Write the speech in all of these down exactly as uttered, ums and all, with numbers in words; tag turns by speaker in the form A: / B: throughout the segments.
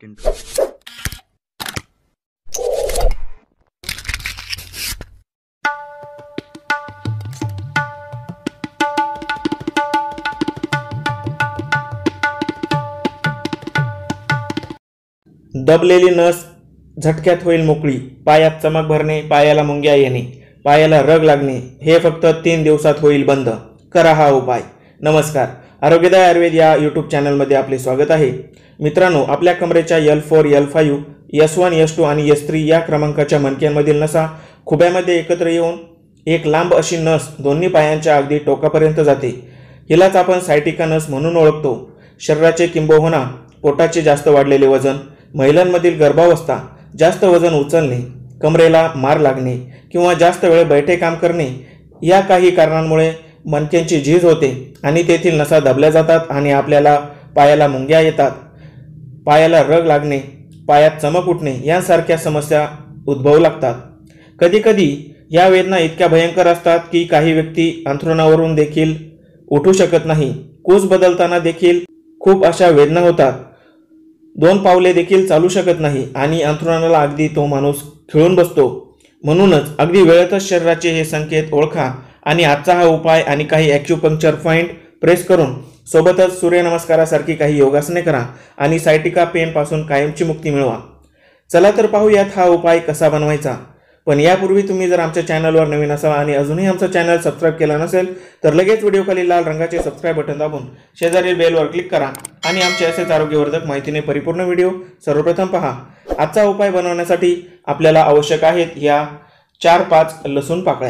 A: Second.
B: दबलेली नस झटक्यात होईल मोकळी, पायात चमक भरणे, पायाला मुंग्या येणे, पायाला रग लागणे हे फक्त तीन दिवसात होईल बंद. करा हा उपाय. नमस्कार, आरोग्यदाय आयुर्वेद या यूट्यूब चॅनलमध्ये आपले स्वागत आहे. मित्रांनो, आपल्या कमरेच्या L four L five S one S two आणि एस थ्री या क्रमांकाच्या मणक्यांमधील नसा खुब्यामध्ये एकत्र येऊन एक लांब अशी नस दोन्ही पायांच्या अगदी टोकापर्यंत जाते. हिलाच आपण सायटिका नस म्हणून ओळखतो. शरीराचे किंबहुना पोटाचे जास्त वाढलेले वजन, महिलांमधील गर्भावस्था, जास्त वजन उचलणे, कमरेला मार लागणे किंवा जास्त वेळ बैठे काम करणे या काही कारणांमुळे मणक्यांची झीज होते आणि तेथील नसा दबल्या जातात आणि आपल्याला पायाला मुंग्या येतात, पायाला रग लागणे, पायात चमक उठणे यांसारख्या समस्या उद्भवू लागतात. कधीकधी या वेदना इतक्या भयंकर असतात की काही व्यक्ती अंथरुणावरून देखील उठू शकत नाही. कूस बदलताना देखील खूप अशा वेदना होतात. दोन पावले देखील चालू शकत नाही आणि अंथरुणाला अगदी तो माणूस खिळून बसतो. म्हणूनच अगदी वेळेतच शरीराचे हे संकेत ओळखा आणि आजचा हा उपाय आणि काही ॲक्युपंक्चर पॉईंट प्रेस करून सोबतच सूर्यनमस्कारासारखी काही योगासने करा आणि सायटिका पेनपासून कायमची मुक्ती मिळवा. चला तर पाहूयात हा उपाय कसा बनवायचा. पण यापूर्वी तुम्ही जर आमच्या चॅनलवर नवीन असाल आणि अजूनही आमचा चॅनल सबस्क्राईब केला नसेल तर लगेच व्हिडिओखाली लाल रंगाचे सबस्क्राईब बटन दाबून शेजारील बेलवर क्लिक करा आणि आमचे असेच आरोग्यवर्धक माहितीने परिपूर्ण व्हिडिओ सर्वप्रथम पहा. आजचा उपाय बनवण्यासाठी आपल्याला आवश्यक आहेत या चार पाच लसूण पाकळ्या.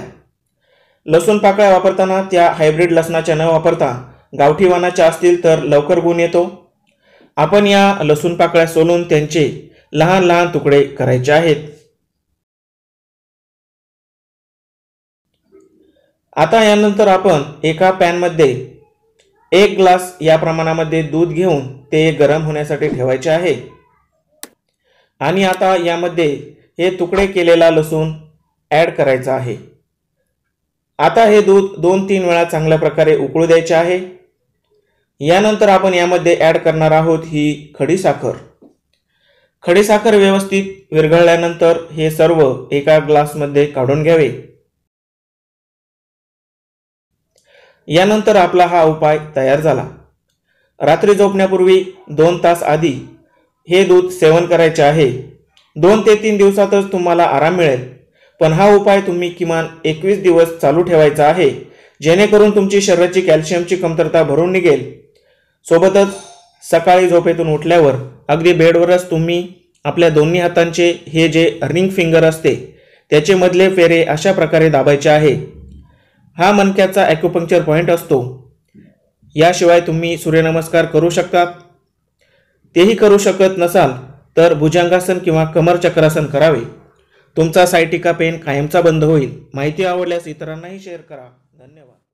B: लसूण पाकळ्या वापरताना त्या हायब्रिड लसणाच्या न वापरता गावठी वाणाच्या असतील तर लवकर गुण येतो. आपण या लसूण पाकळ्या सोलून त्यांचे लहान लहान तुकडे करायचे आहेत. आता यानंतर आपण एका पॅनमध्ये एक ग्लास या प्रमाणामध्ये दूध घेऊन ते गरम होण्यासाठी ठेवायचे आहे आणि आता यामध्ये हे तुकडे केलेला लसूण ॲड करायचा आहे. आता हे दूध दोन तीन वेळा चांगल्या प्रकारे उकळू द्यायचे आहे. यानंतर आपण यामध्ये ॲड करणार आहोत ही खडी साखर. खडी साखर व्यवस्थित विरघळल्यानंतर हे सर्व एका ग्लासमध्ये काढून घ्यावे. यानंतर आपला हा उपाय तयार झाला. रात्री झोपण्यापूर्वी दोन तास आधी हे दूध सेवन करायचे आहे. दोन ते तीन दिवसातच तुम्हाला आराम मिळेल. पण हा उपाय तुम्ही किमान एकवीस दिवस चालू ठेवायचा आहे, जेणेकरून तुमची शरीराची कॅल्शियमची कमतरता भरून निघेल. सोबतच सकाळी झोपेतून उठल्यावर अगदी बेडवरच तुम्ही आपल्या दोन्ही हातांचे हे जे रिंग फिंगर असते त्याचे मधले फेरे अशा प्रकारे दाबायचे आहे. हा मणक्याचा ॲक्युपंक्चर पॉईंट असतो. याशिवाय तुम्ही सूर्यनमस्कार करू शकतात. तेही करू शकत नसाल तर भुजंगासन किंवा कमर चक्रासन करावे. तुमचा सायटिका पेन कायमचा बंद होईल. माहिती आवडल्यास इतरांनाही शेअर करा. धन्यवाद.